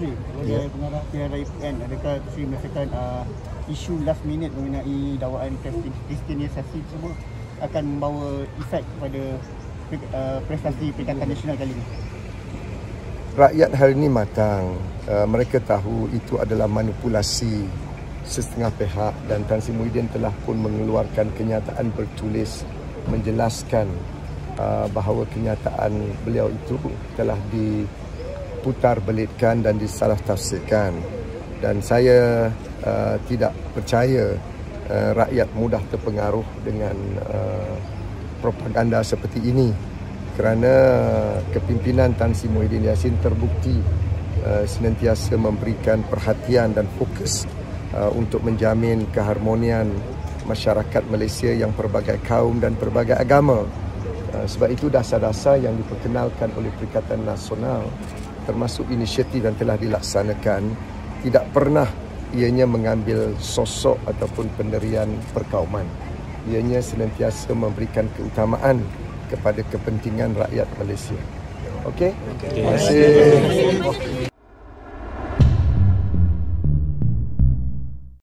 Sri, sebagai pengarah PRIPN, adakah Sri merasakan isu last minute mengenai dakwaan kristianisasi semua akan membawa efek kepada prestasi Perikatan Nasional kali ini? Rakyat hari ini matang. Mereka tahu itu adalah manipulasi setengah pihak, dan Tan Sri Muhyiddin telah pun mengeluarkan kenyataan bertulis menjelaskan bahawa kenyataan beliau itu telah diputar belitkan dan disalah tafsirkan. Dan saya tidak percaya rakyat mudah terpengaruh dengan propaganda seperti ini, kerana kepimpinan Tan Sri Muhyiddin Yassin terbukti senantiasa memberikan perhatian dan fokus untuk menjamin keharmonian masyarakat Malaysia yang pelbagai kaum dan pelbagai agama. Sebab itu dasar-dasar yang diperkenalkan oleh Perikatan Nasional, termasuk inisiatif yang telah dilaksanakan, tidak pernah ianya mengambil sosok ataupun pendirian perkauman. Ianya senantiasa memberikan keutamaan kepada kepentingan rakyat Malaysia. Okey? Terima kasih.